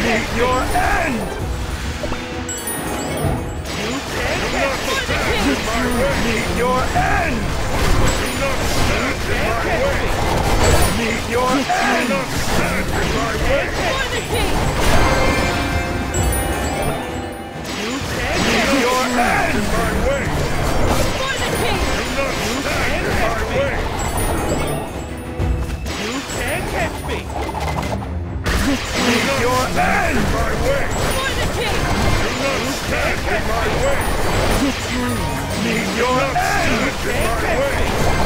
Meet your end! You can't catch me! Meet your end! Can't catch me! Meet your end! Can't catch me! You can't catch Meet me! your end! For the king! You can't catch me! You can't catch me! Meet your end! For the king! You can't catch me! Meet your end! Can't catch me!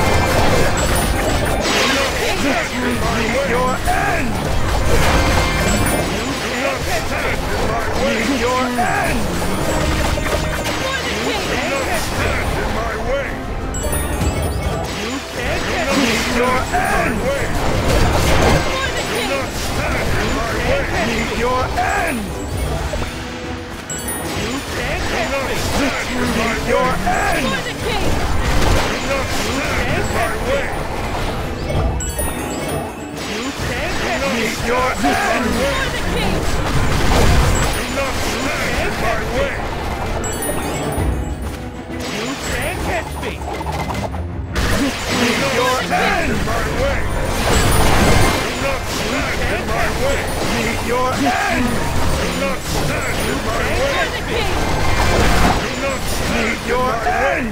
Meet your end! Can't catch me! Meet your end! For the king! Can't catch me! You can't catch me! Meet your end! For the king! Can't catch Meet me! your end! You can't catch me! Meet your end! For the king! Can't catch me! You can't catch me! Meet your end! For the king! Can't catch me! You can't catch me! Meet your end! Can't catch me! Meet your end! For the king! Meet your end!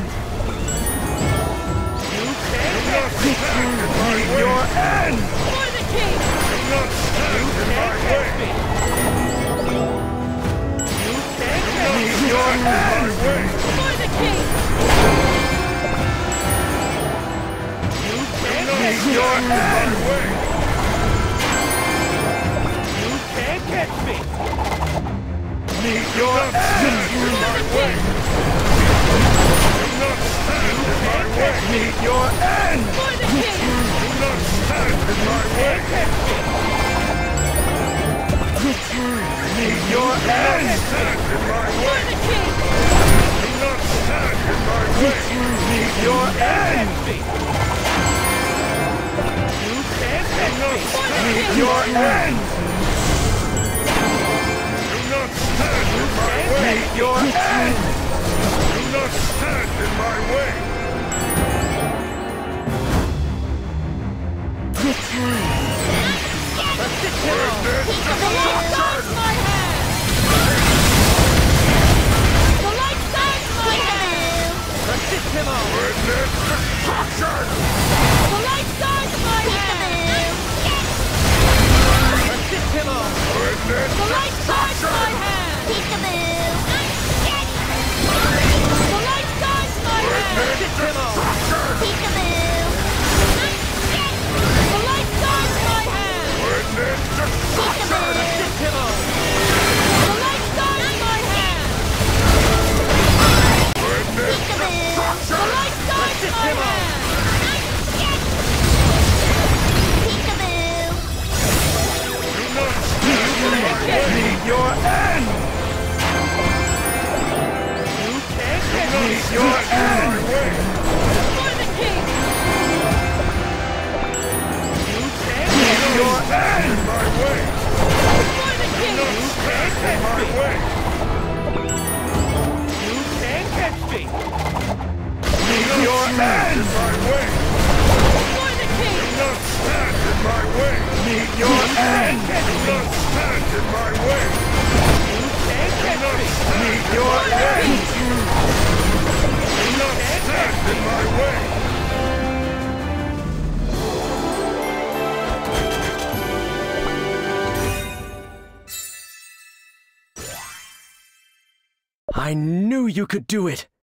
You can't catch me! Meet your end! For the king! Can't catch me! You can't catch me! Meet your end! For the king! You can't catch Meet me! your end! You can't catch me! Meet your end! For the king! Can't catch me! Meet your end! For the king! Can't catch me! Meet your end! For the king! Meet your end! Catch me! You can't catch me! For the Meet king! your end! Meet your end! The light guides my hand! The light guides my hand! Assistimo! The light guides my hand! Assistimo! The light guides my hand! The light guides my hand! Assistimo! The light guides my hand! Assistimo! The light guides my hand! The light guides my hand! Meet your end! You can't catch me! Meet your end! For the king! You can't catch Meet me! your end! For the king! You can't catch me! You can't catch me! Meet your end! For the king! Meet your end! Catch me! You can't catch me! Meet your end! Can't catch me! I knew you could do it!